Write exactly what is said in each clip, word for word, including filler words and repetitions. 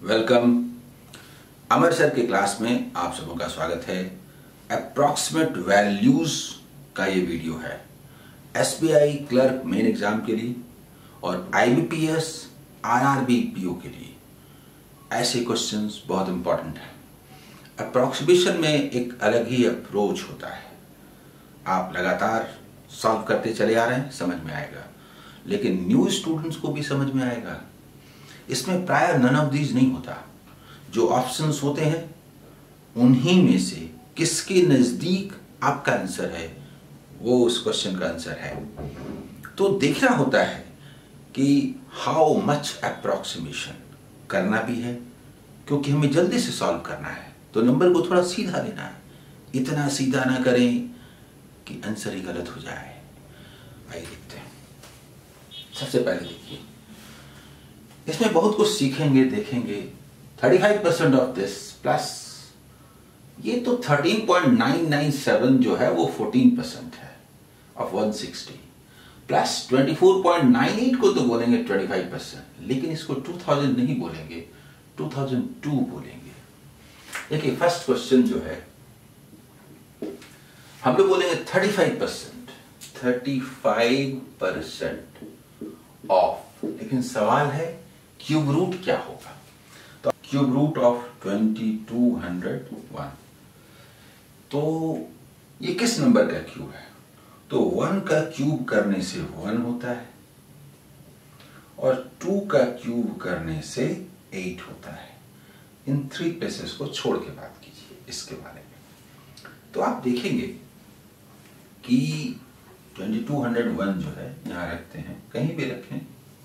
Welcome. Amar sir के class में आप सबों का स्वागत है। अप्रॉक्सीमेट वैल्यूज का ये वीडियो है एसबीआई क्लर्क मेन एग्जाम के लिए और आईबीपीएस आरआरबी पीओ के लिए। ऐसे क्वेश्चंस बहुत इंपॉर्टेंट हैं। अप्रॉक्सीमेशन में एक अलग ही अप्रोच होता है। आप लगातार सॉल्व करते चले आ रहे हैं, समझ में आएगा, लेकिन न्यू स्टूडेंट्स को भी समझ में आएगा। इसमें प्राय नन ऑफ दीज नहीं होता। जो ऑप्शंस होते हैं उन्हीं में से किसके नजदीक आपका आंसर है वो उस क्वेश्चन का आंसर है। तो देखना होता है कि हाउ मच अप्रॉक्सीमेशन करना भी है, क्योंकि हमें जल्दी से सॉल्व करना है। तो नंबर को थोड़ा सीधा लेना है, इतना सीधा ना करें कि आंसर ही गलत हो जाए। आइए देखते हैं। सबसे पहले देखिए, इसमें बहुत कुछ सीखेंगे, देखेंगे। पैंतीस परसेंट ऑफ दिस प्लस ये तो thirteen point nine nine seven जो है वो चौदह परसेंट है ऑफ वन सिक्सटी प्लस चौबीस पॉइंट नाइन एट को तो बोलेंगे पच्चीस परसेंट, लेकिन इसको दो हज़ार नहीं बोलेंगे, दो हज़ार दो बोलेंगे। देखिए फर्स्ट क्वेश्चन जो है हम लोग बोलेंगे पैंतीस परसेंट पैंतीस परसेंट ऑफ, लेकिन सवाल है क्यूब रूट क्या होगा। तो क्यूब रूट ऑफ बाईस सौ एक, तो ये किस नंबर का क्यूब है? तो वन का क्यूब करने से वन होता है और टू का क्यूब करने से एट होता है। इन थ्री प्लेसेस को छोड़ के बात कीजिए इसके बारे में। तो आप देखेंगे कि बाईस सौ एक जो है यहां रखते हैं, कहीं भी रखें।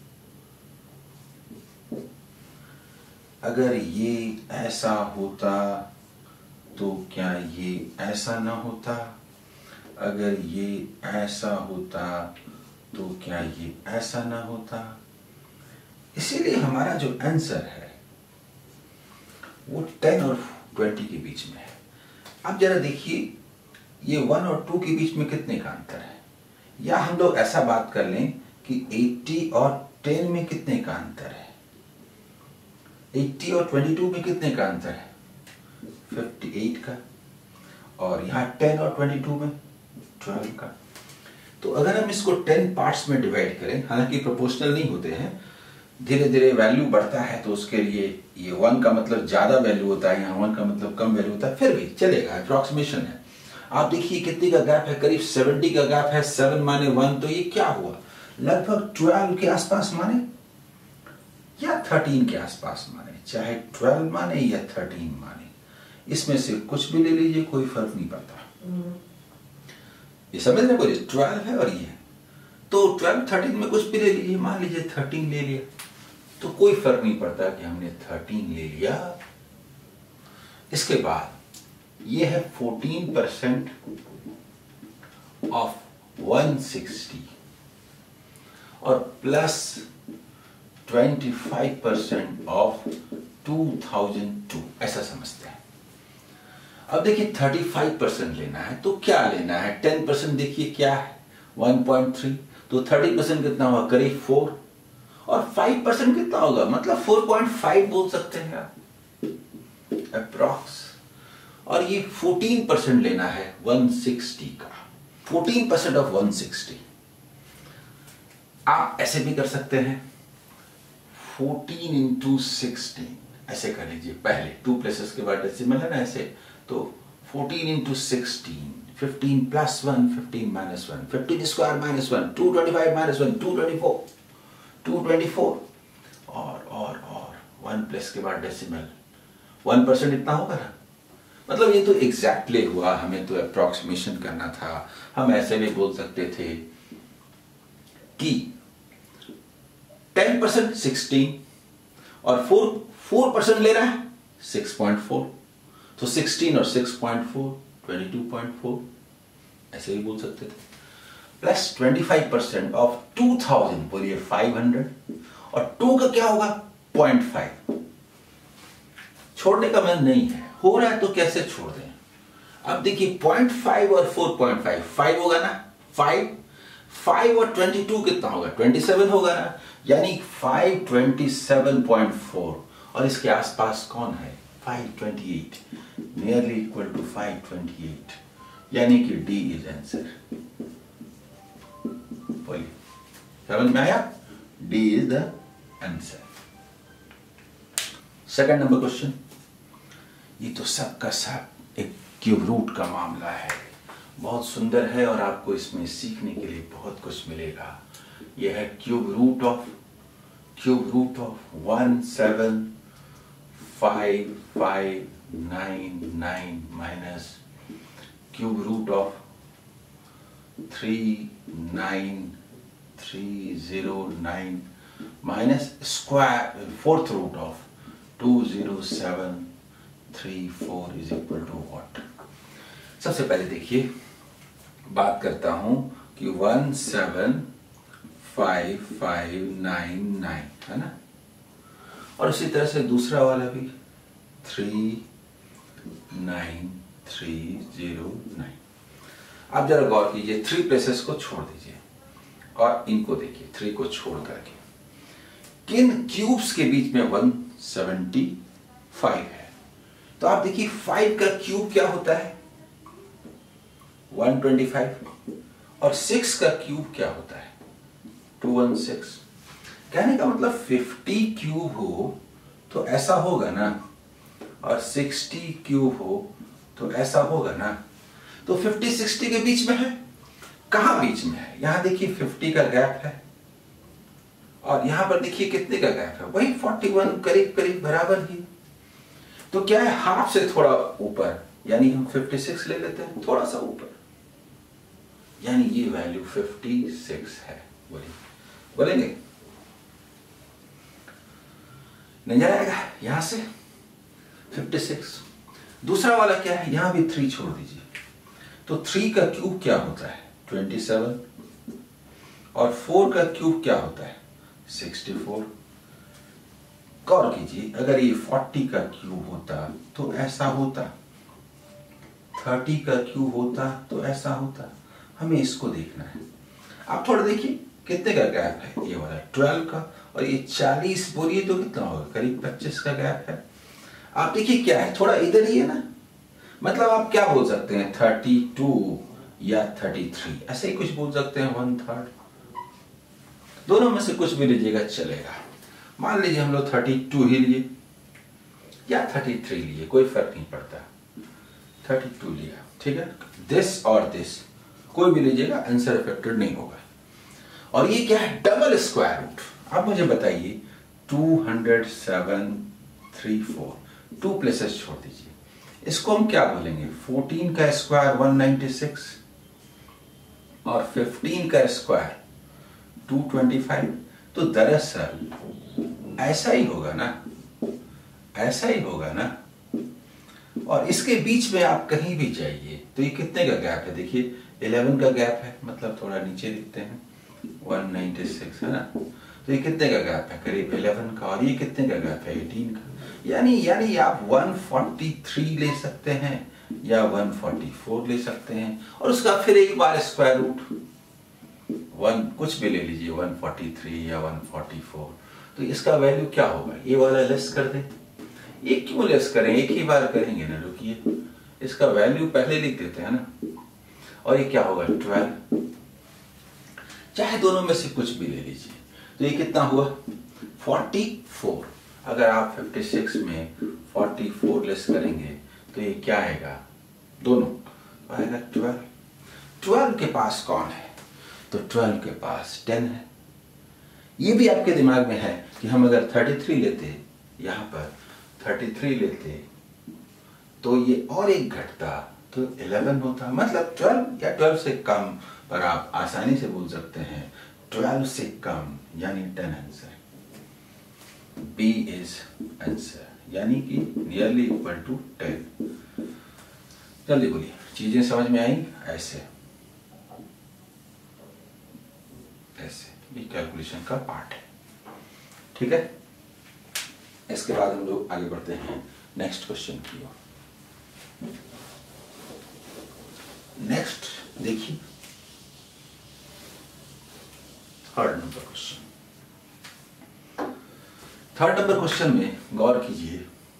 अगर ये ऐसा होता तो क्या ये ऐसा ना होता? अगर ये ऐसा होता तो क्या ये ऐसा ना होता? इसीलिए हमारा जो आंसर है वो टेन और ट्वेंटी के बीच में है। अब जरा देखिए, ये वन और टू के बीच में कितने का अंतर है? या हम लोग ऐसा बात कर लें कि अस्सी और टेन में कितने का अंतर है? अस्सी और बाईस में कितने का अंतर है? अट्ठावन का। और यहाँ टेन और बाईस में बारह का। तो अगर हम इसको टेन पार्ट्स में डिवाइड करें, हालांकि प्रोपोर्शनल नहीं होते हैं, धीरे धीरे वैल्यू बढ़ता है, तो उसके लिए ये वन का मतलब ज्यादा वैल्यू होता है, यहाँ वन का मतलब कम वैल्यू होता है, फिर भी चलेगा, अप्रॉक्सीमेशन है। आप देखिए कितने का गैप है, करीब सत्तर का गैप है। सेवन माने वन, तो ये क्या हुआ? लगभग ट्वेल्व के आसपास माने या थर्टीन के आसपास माने, चाहे ट्वेल्व माने या थर्टीन माने, इसमें से कुछ भी ले लीजिए, कोई फर्क नहीं पड़ता। ये समझ रहे बोलिए, ट्वेल्व है और ये है, तो ट्वेल्व थर्टीन में कुछ भी ले लीजिए। मान लीजिए थर्टीन ले लिया, तो कोई फर्क नहीं पड़ता कि हमने थर्टीन ले लिया। इसके बाद ये है fourteen percent of one sixty और प्लस पच्चीस percent of two thousand two, ऐसा समझते हैं। अब देखिए पैंतीस परसेंट लेना है तो क्या लेना है? टेन परसेंट देखिए क्या है, वन पॉइंट थ्री, तो तीस परसेंट कितना होगा? करीब फोर। और फाइव परसेंट कितना होगा? मतलब फोर पॉइंट फाइव बोल सकते हैं आप, अप्रॉक्स। और ये फोर्टीन परसेंट लेना है वन सिक्सटी का, fourteen percent of one sixty. आप ऐसे भी कर सकते हैं, फोर्टीन इंटू सिक्सटीन, ऐसे कर लीजिए। पहले टू प्लेसेस के बाद डेसिमल है ना, ऐसे। तो fourteen into sixteen, fifteen plus one, fifteen minus one, fifteen square minus one, two twenty five minus one, two twenty four, two twenty four, और और और वन प्लस के बाद डेसिमल, वन परसेंट इतना होगा ना। मतलब ये तो एग्जैक्टली हुआ, हमें तो अप्रॉक्सीमेशन करना था। हम ऐसे भी बोल सकते थे कि टेन परसेंट सिक्सटीन और फोर फोर परसेंट ले रहा है सिक्स पॉइंट फोर, तो सिक्सटीन और six point four, twenty two point four, ऐसे ही बोल सकते थे। प्लस पच्चीस परसेंट ऑफ टू थाउजेंड, बोलिए फाइव हंड्रेड, और टू का क्या होगा? Point five. छोड़ने का मन नहीं है, हो रहा है तो कैसे छोड़ दें? अब देखिए पॉइंट फाइव और फोर पॉइंट फाइव, फाइव होगा ना, फाइव फाइव और बाईस कितना होगा? सत्ताईस होगा ना, यानी five twenty seven point four और इसके आसपास कौन है? Five twenty eight, nearly equal to five twenty eight, यानी कि डी इज आंसर। बोलिए, समझ में आया? D is the answer. Second number question, ये तो सबका सब एक क्यूब रूट का मामला है, बहुत सुंदर है और आपको इसमें सीखने के लिए बहुत कुछ मिलेगा। यह है cube root of cube root of one seven five five nine nine minus cube root of three nine three zero nine minus square fourth root of two zero seven three four is equal to what? सबसे पहले देखिए, बात करता हूं कि one seven five five nine nine है ना, और उसी तरह से दूसरा वाला भी three nine three zero nine. आप जरा गौर कीजिए, थ्री प्लेसेस को छोड़ दीजिए और इनको देखिए, थ्री को छोड़ करके किन क्यूब्स के बीच में वन सेवेंटी फाइव है। तो आप देखिए, फाइव का क्यूब क्या होता है? वन ट्वेंटी फाइव, और सिक्स का क्यूब क्या होता है? Two one six. कहने का मतलब फिफ्टी क्यूब हो तो ऐसा होगा ना, और सिक्सटी क्यूब हो तो ऐसा होगा ना। तो फिफ्टी सिक्सटी के बीच में है, कहां बीच में है? यहां देखिए फिफ्टी का गैप है, और यहां पर देखिए कितने का गैप है? वही फोर्टी वन, करीब करीब बराबर ही। तो क्या है, हाफ से थोड़ा ऊपर, यानी हम फिफ्टी सिक्स ले लेते हैं, थोड़ा सा ऊपर, यानी ये वैल्यू फिफ्टी सिक्स है। बोलिए, बोलेंगे? नजर आएगा यहां से फिफ्टी सिक्स। दूसरा वाला क्या है? यहां भी थ्री छोड़ दीजिए, तो थ्री का क्यूब क्या होता है? ट्वेंटी सेवन, और फोर का क्यूब क्या होता है? Sixty four. गौर कीजिए, अगर ये फोर्टी का क्यूब होता तो ऐसा होता, थर्टी का क्यूब होता तो ऐसा होता। हमें इसको देखना है। आप थोड़ा देखिए कितने का गैप है? ये वाला ट्वेल्व का, और ये चालीस, बोलिए तो कितना होगा? करीब पच्चीस का गैप है। आप देखिए क्या है, थोड़ा इधर ही है ना, मतलब आप क्या बोल सकते हैं? थर्टी टू या थर्टी थ्री, ऐसे ही कुछ बोल सकते हैं, वन थर्ड। दोनों में से कुछ भी लीजिएगा चलेगा। मान लीजिए हम लोग थर्टी टू ही लिए या थर्टी थ्री लिए, कोई फर्क नहीं पड़ता, थर्टी टू लिया, ठीक है। दिस और दिस कोई भी लीजिएगा, आंसर अफेक्टेड नहीं होगा। और ये क्या है? Double square root. आप मुझे बताइए, two hundred seven three four, two places छोड़ दीजिए, इसको हम क्या बोलेंगे? फोर्टीन का स्क्वायर वन नाइंटी सिक्स, और फिफ्टीन का स्क्वायर टू ट्वेंटी फाइव। तो दरअसल ऐसा ही होगा ना, ऐसा ही होगा ना। और इसके बीच में आप कहीं भी जाइए तो ये कितने का गैप है? देखिए इलेवन का गैप है, मतलब थोड़ा नीचे लिखते हैं, वन नाइंटी सिक्स है ना। तो ये कितने का गैप है? करीब इलेवन का। और ये कितने का गैप है? एटीन का। यानी यानी आप वन फोर्टी थ्री ले सकते हैं या वन फोर्टी फोर ले सकते हैं, और उसका फिर एक बार स्क्वायर रूट, वन कुछ भी ले लीजिए, वन फोर्टी थ्री या वन फोर्टी फोर। तो इसका वैल्यू क्या होगा? ये वाला लेस कर दें। ये क्यों लेस करें? एक ही बार करेंगे ना, रुकिए, इसका वैल्यू पहले लिख देते हैं ना। और ये क्या होगा? ट्वेल्व। चाहे दोनों में से कुछ भी ले लीजिए। तो ये कितना हुआ? Forty four. अगर आप फिफ्टी सिक्स में फोर्टी फोर लेस करेंगे तो ये क्या आएगा? दोनों आएगा ट्वेल्व। ट्वेल्व के पास कौन है? तो ट्वेल्व के पास टेन है। ये भी आपके दिमाग में है कि हम अगर थर्टी थ्री लेते, यहां पर थर्टी थ्री लेते तो ये और एक घटता तो इलेवन होता, मतलब ट्वेल्व या ट्वेल्व से कम, पर आप आसानी से बोल सकते हैं ट्वेल्व से कम, यानी ten answer. B is answer, यानी कि नियरली इक्वल टू टेन। जल्दी बोलिए, चीजें समझ में आई? ऐसे ऐसे ये कैलकुलेशन का पार्ट है, ठीक है। इसके बाद हम लोग आगे बढ़ते हैं नेक्स्ट क्वेश्चन की ओर। नेक्स्ट देखिए, third number question. Third number question में गौर कीजिए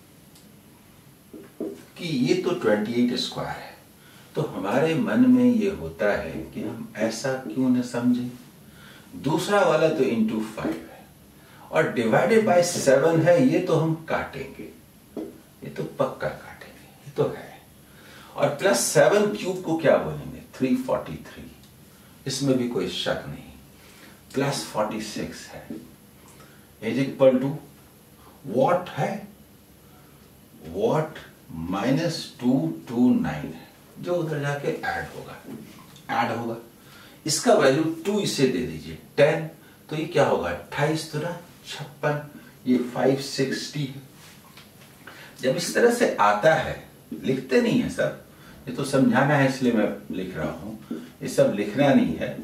कि ये तो अट्ठाईस स्क्वायर है, तो हमारे मन में ये होता है कि हम ऐसा क्यों न समझें। दूसरा वाला तो इंटू फाइव है और डिवाइडेड बाय सेवन है, ये तो हम काटेंगे, ये तो पक्का काटेंगे, ये तो है। और प्लस सेवन क्यूब को क्या बोलेंगे, थ्री फोर्टी थ्री, इसमें भी कोई शक नहीं। प्लस फोर्टी सिक्स है इज इक्वल टू वॉट है, what minus two two nine है, जो उधर जाके ऐड होगा, ऐड होगा। इसका वैल्यू टू इसे दे दीजिए टेन, तो ये क्या होगा, अट्ठाईस दुना छप्पन, ये फाइव सिक्सटी है। जब इस तरह से आता है, लिखते नहीं है सर, ये तो समझाना है इसलिए मैं लिख रहा हूं, ये सब लिखना नहीं है।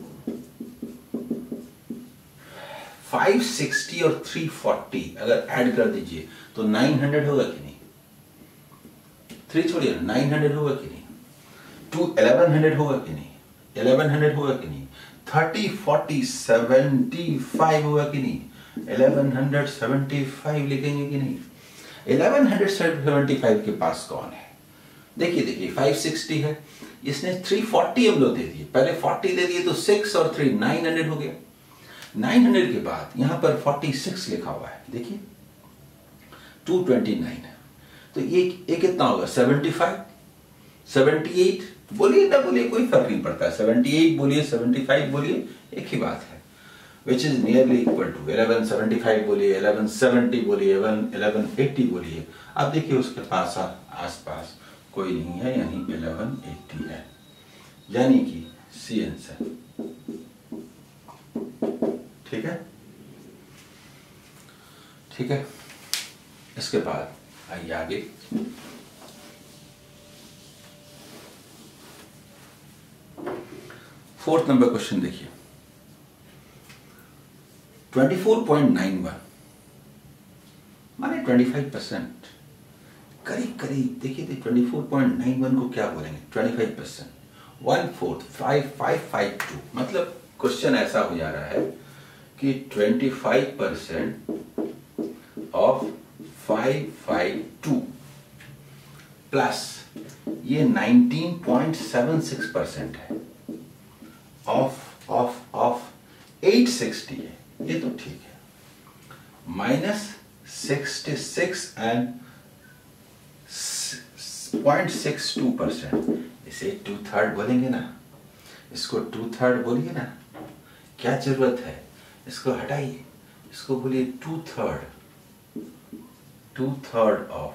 फाइव सिक्सटी और थ्री फोर्टी अगर ऐड कर दीजिए तो नाइन हंड्रेड होगा कि नहीं, थ्री छोड़िए नाइन हंड्रेड होगा कि नहीं, टू इलेवन हंड्रेड होगा कि नहीं, इलेवन हंड्रेड होगा कि नहीं, थर्टी फोर्टी सेवेंटी फाइव होगा कि नहीं, इलेवन हंड्रेड सेवेंटी फाइव लिखेंगे कि नहीं। इलेवन हंड्रेड सेवेंटी फाइव के पास कौन है, देखिए देखिए फाइव सिक्सटी है, इसने थ्री फोर्टी हम लोग दे दिए, पहले फोर्टी दे दिए तो सिक्स और थ्री नाइन हंड्रेड हो गया। नाइन हंड्रेड के बाद यहां पर फोर्टी सिक्स लिखा हुआ है, देखिए टू ट्वेंटी नाइन है, तो ये ये कितना होगा, सेवेंटी फाइव, सेवेंटी एट, बोलिए ना बोलिए कोई फर्क नहीं पड़ता, सेवेंटी एट बोलिए सेवेंटी फाइव बोलिए एक ही बात है, which is nearly equal to eleven seventy five बोलिए, इलेवन सेवेंटी बोलिए, इलेवन एटी बोलिए। अब देखिए उसके पास आसपास कोई नहीं है, यानी इलेवन एटी है, यानी कि सी आंसर, ठीक है, ठीक है। इसके बाद आइए आगे, फोर्थ नंबर क्वेश्चन देखिए, twenty four point nine one माने ट्वेंटी फाइव परसेंट, करीब करीब देखिए, twenty four point nine one को क्या बोलेंगे, twenty five percent, one fourth, five five five two, मतलब क्वेश्चन ऐसा हो जा रहा है कि twenty five percent of five five two plus ये nineteen point seven six percent है of of of eight sixty है, ये तो ठीक है, minus sixty six and point six two percent, इसे टू थर्ड बोलेंगे ना, इसको टू थर्ड बोलिए ना, क्या जरूरत है, इसको हटाइए, इसको बोलिए two third, two third of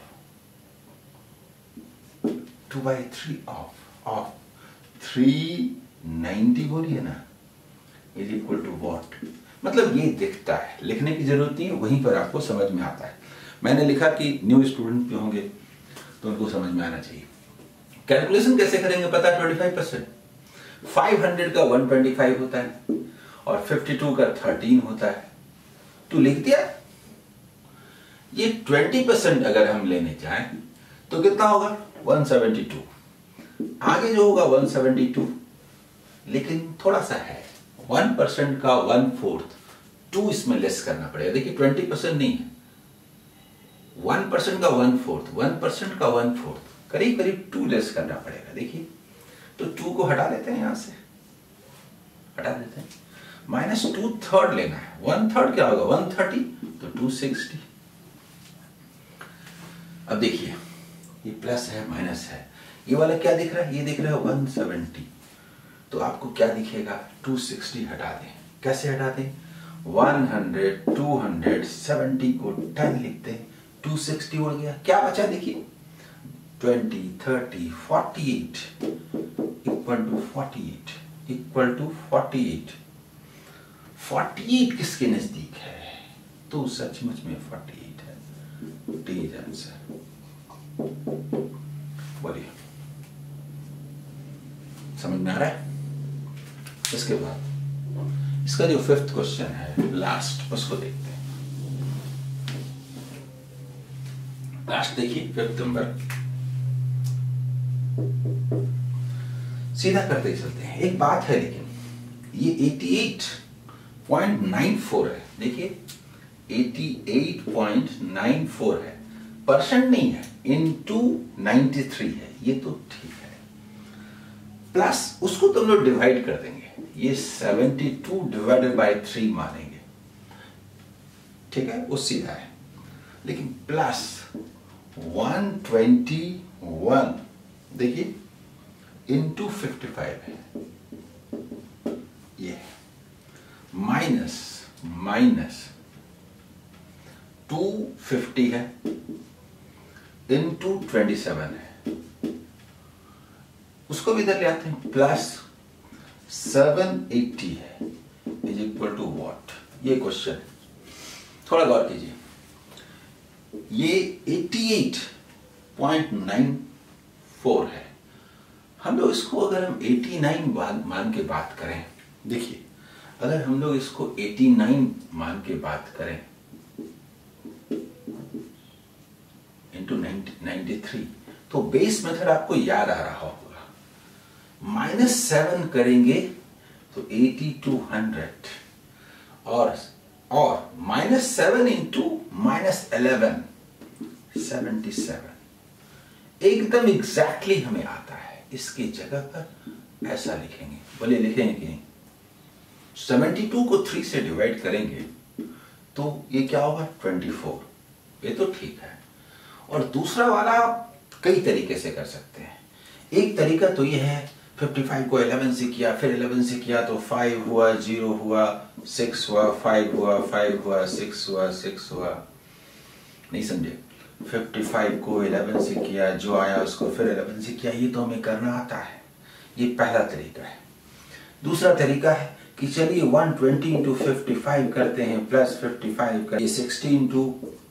two by three of of three ninety बोलिए ना, इज इक्वल टू वॉट, मतलब ये दिखता है, लिखने की जरूरत नहीं है, वहीं पर आपको समझ में आता है। मैंने लिखा कि न्यू स्टूडेंट भी होंगे तो उनको समझ में आना चाहिए। कैलकुलेशन कैसे करेंगे पता है, twenty five percent, five hundred का वन ट्वेंटी फाइव होता है और फिफ्टी टू का थर्टीन होता है, तो लिख दिया। ये ट्वेंटी परसेंट अगर हम लेने जाएं तो कितना होगा, वन सेवेंटी टू, आगे जो होगा वन सेवेंटी टू, लेकिन थोड़ा सा है, वन परसेंट का वन फोर्थ, टू इसमें लेस करना पड़ेगा। देखिए ट्वेंटी परसेंट नहीं है, वन परसेंट का वन फोर्थ, वन परसेंट का वन फोर्थ, करीब करीब टू लेस करना पड़ेगा। देखिए तो टू को हटा लेते हैं, यहां से हटा देते हैं, माइनस टू थर्ड लेना है, वन थर्ड क्या होगा, वन थर्टी, तो टू सिक्सटी। अब देखिए ये प्लस है माइनस है, ये वाला क्या दिख रहा है, ये दिख रहा है वन सेवेंटी, तो आपको क्या दिखेगा, टू सिक्सटी हटा दें, कैसे हटा दें, one hundred, two hundred, seventy को टेन लिखते हैं, टू सिक्सटी उड़ गया, क्या बचा देखिए, twenty, thirty, forty eight equal to forty eight equal to forty eight. Forty eight किसके नजदीक है, तो सचमुच में फोर्टी एट है, डी इज आंसर। बोलिए समझ में आ रहा है। इसके बाद इसका जो फिफ्थ क्वेश्चन है लास्ट, उसको देखते हैं। लास्ट देखिए फिफ्थ नंबर, सीधा करते ही चलते हैं। एक बात है लेकिन, ये अठासी पॉइंट नाइन फोर है, देखिए अठासी पॉइंट नाइन फोर है, परसेंट नहीं है, इनटू नाइन्टी थ्री है, ये तो ठीक है। प्लस उसको तो हम लोग डिवाइड कर देंगे, ये seventy two divided by three मानेंगे, ठीक है, वो सीधा है। लेकिन प्लस वन ट्वेंटी वन देखिए इंटू फिफ्टी फाइव है, ये माइनस माइनस टू फिफ्टी है इंटू ट्वेंटी सेवन है, उसको भी इधर ले आते हैं, प्लस सेवन एट्टी है इज इक्वल टू व्हाट, ये क्वेश्चन थोड़ा गौर कीजिए। ये अठासी पॉइंट नाइन फोर है, हम लोग इसको अगर हम नवासी मान के बात करें, देखिए अगर हम लोग इसको नवासी मान के बात करें इंटू नाइन्टी थ्री, तो बेस मेथड आपको याद आ रहा होगा, माइनस सेवन करेंगे तो एटी टू हंड्रेड, और और minus seven into minus eleven seventy seven, एकदम एग्जैक्टली हमें आता है। इसकी जगह पर ऐसा लिखेंगे, बोले लिखेंगे कि नहीं, सेवेंटी टू को थ्री से डिवाइड करेंगे तो ये क्या होगा ट्वेंटी फोर, ये तो ठीक है। और दूसरा वाला आप कई तरीके से कर सकते हैं। एक तरीका तो ये है फिफ्टी फाइव को इलेवन से किया, फिर इलेवन से किया तो फाइव हुआ, जीरो हुआ, सिक्स हुआ, फाइव हुआ, फाइव हुआ, सिक्स हुआ, सिक्स हुआ, नहीं समझे। फिफ्टी फाइव को इलेवन से किया, जो आया उसको फिर इलेवन से किया, ये तो हमें करना आता है, ये पहला तरीका है। दूसरा तरीका है कि चलिए one twenty into fifty five करते हैं, प्लस फिफ्टी फाइव कर सिक्सटी इंटू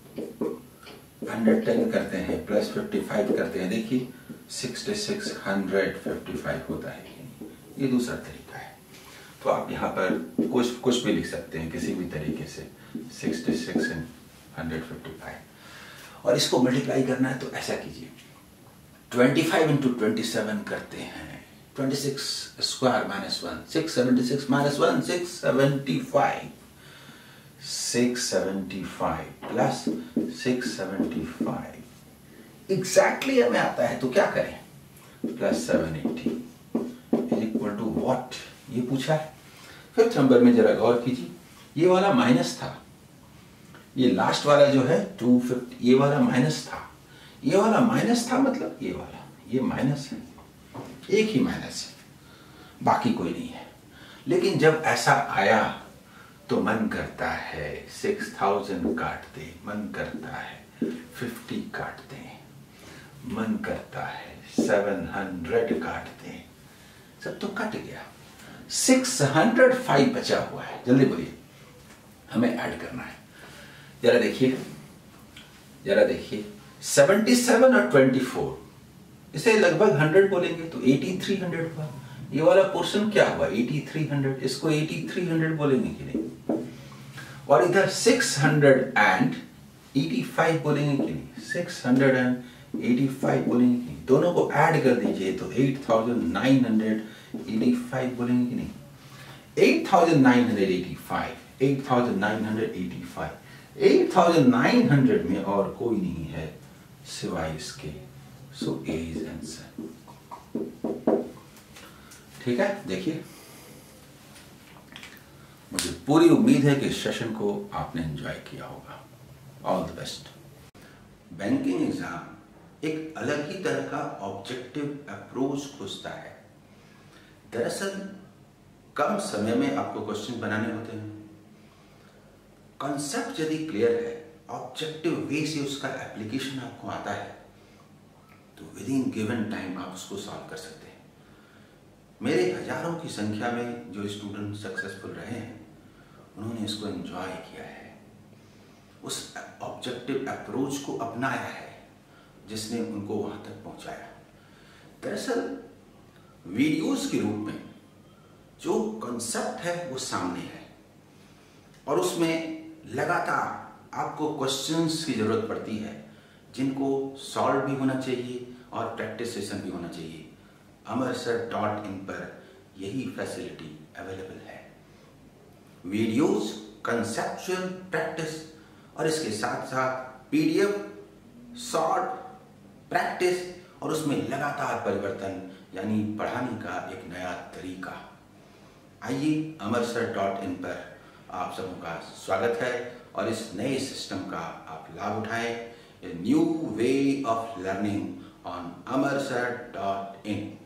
हंड्रेड टेन करते हैं, प्लस फिफ्टी फाइव करते हैं, देखिए sixty six hundred fifty five होता है, ये दूसरा तरीका है। तो आप यहाँ पर कुछ कुछ भी लिख सकते हैं किसी भी तरीके से, sixty six and hundred fifty five, और इसको मल्टीप्लाई करना है तो ऐसा कीजिए, twenty five into twenty seven करते हैं, twenty six square minus one, six seventy six minus one, six seventy five, six seventy five plus six seventy five exactly हमें आता है, तो क्या करें, plus seven eighty is equal to what, ये पूछा है। फिफ्थ नंबर में जरा गौर कीजिए, ये वाला माइनस था, ये लास्ट वाला जो है टू फिफ्टी, ये वाला माइनस था, ये वाला माइनस था, मतलब ये वाला ये माइनस है, एक ही माइनस है, बाकी कोई नहीं है। लेकिन जब ऐसा आया तो मन करता है सिक्स थाउजेंड काट दे, मन करता है फिफ्टी काट दे, मन करता है सेवन हंड्रेड काट दे, सब तो कट गया, सिक्स हंड्रेड फाइव बचा हुआ है। जल्दी बोलिए, हमें ऐड करना है। जरा देखिए जरा देखिए सेवेंटी सेवन और ट्वेंटी फोर, इसे लगभग हंड्रेड बोलेंगे तो एटी थ्री हंड्रेड हुआ, ये वाला पोर्शन क्या हुआ एटी थ्री हंड्रेड, इसको एटी थ्री हंड्रेड बोलेंगे कि नहीं, और इधर six hundred and eighty five बोलेंगे कि नहीं, six hundred and eighty five बोलेंगे कि नहीं, दोनों को ऐड कर दीजिए तो eight thousand nine hundred eighty five बोलेंगे कि नहीं, eight thousand nine hundred eighty five, eight thousand nine hundred eighty five, eight thousand nine hundred में और कोई नहीं है सिवाय इसके, सो ए इज आंसर। ठीक है, देखिए मुझे पूरी उम्मीद है कि इस सेशन को आपने एंजॉय किया होगा। All the best. Banking exam एक अलग ही तरह का ऑब्जेक्टिव अप्रोच खोजता है। दरअसल कम समय में आपको क्वेश्चन बनाने होते हैं, कॉन्सेप्ट यदि क्लियर है, ऑब्जेक्टिव वे से उसका एप्लीकेशन आपको आता है, तो विद इन गिवन टाइम आप उसको सॉल्व कर सकते हैं। मेरे हजारों की संख्या में जो स्टूडेंट सक्सेसफुल रहे हैं, उन्होंने इसको एंजॉय किया है, उस ऑब्जेक्टिव अप्रोच को अपनाया है जिसने उनको वहां तक पहुंचाया। दरअसल वीडियोस के रूप में जो कॉन्सेप्ट है वो सामने है, और उसमें लगातार आपको क्वेश्चंस की जरूरत पड़ती है जिनको सॉल्व भी होना चाहिए और प्रैक्टिस सेशन भी होना चाहिए। अमर सर डॉट इन पर यही फैसिलिटी अवेलेबल है। वीडियोस, कंसेप्चुअल प्रैक्टिस और इसके साथ साथ पीडीएफ, शॉर्ट, प्रैक्टिस और उसमें लगातार परिवर्तन यानी पढ़ाने का एक नया तरीका। आइए अमर सर डॉट इन पर आप सबों का स्वागत है और इस नए सिस्टम का आप लाभ उठाएं। New way of learning on Amar sir dot in.